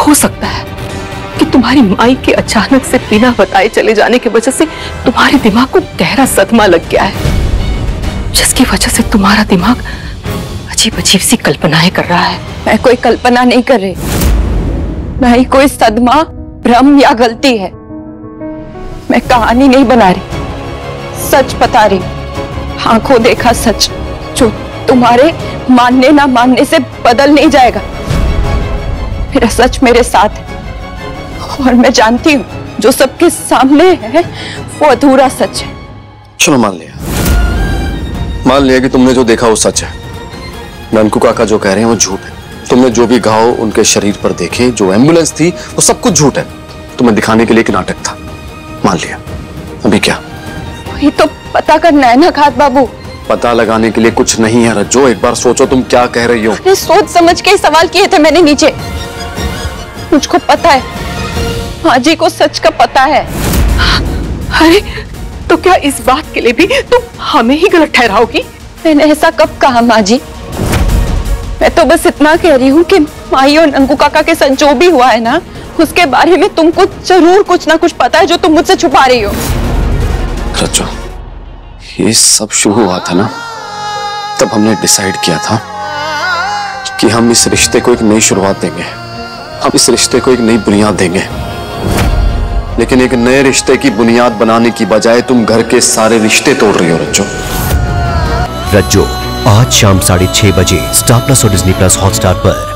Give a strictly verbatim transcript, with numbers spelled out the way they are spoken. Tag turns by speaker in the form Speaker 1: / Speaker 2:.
Speaker 1: हो सकता है कि तुम्हारी माई के अचानक से बिना बताए चले जाने की वजह से तुम्हारे दिमाग को गहरा सदमा लग गया है, जिसकी वजह से तुम्हारा दिमाग अजीब अजीब सी कल्पनाएं कर रहा है।
Speaker 2: मैं कोई कल्पना नहीं कर रही, ना ही कोई सदमा, भ्रम या गलती है। मैं कहानी नहीं बना रही, सच बता रही, आंखों देखा सच, जो तुम्हारे मानने ना मानने से बदल नहीं जाएगा। मेरा सच मेरे साथ है और मैं जानती हूँ जो सबके सामने है वो अधूरा सच है।
Speaker 3: चलो मान लिया, मान लिया कि तुमने जो देखा वो सच है। ननकू काका जो कह रहे हैं वो झूठ है। तुमने जो भी घाव उनके शरीर पर देखे, जो एम्बुलेंस थी, वो सब कुछ झूठ है। तुम्हें दिखाने के लिए एक नाटक था। मान लिया, अभी क्या?
Speaker 2: वही तो पता करना है ना घात बाबू।
Speaker 3: पता लगाने के लिए कुछ नहीं है रज्जो, एक बार सोचो तुम क्या कह रही हो।
Speaker 2: अरे सोच समझ के सवाल किए थे मैंने नीचे। मुझको पता है, माँ जी को सच का पता है।
Speaker 1: अरे तो क्या इस बात के लिए भी तुम हमें ही गलत ठहराओगी?
Speaker 2: मैंने ऐसा कब कहा माँ जी? मैं तो बस इतना कह रही हूँ कि माई और नंकू काका के साथ जो भी हुआ है ना, उसके बारे में तुमको जरूर कुछ ना कुछ पता है जो तुम मुझसे छुपा रही हो।
Speaker 3: रज्जो, ये सब शुरू हुआ था ना, तब हमने डिसाइड किया था कि हम इस रिश्ते को एक नई शुरुआत देंगे, हम इस रिश्ते को एक नई बुनियाद देंगे। लेकिन एक नए रिश्ते की बुनियाद बनाने की बजाय तुम घर के सारे रिश्ते तोड़ रही हो रज्जो।
Speaker 4: रज्जो आज शाम साढ़े छह बजे स्टार प्लस और डिज्नी प्लस हॉटस्टार पर।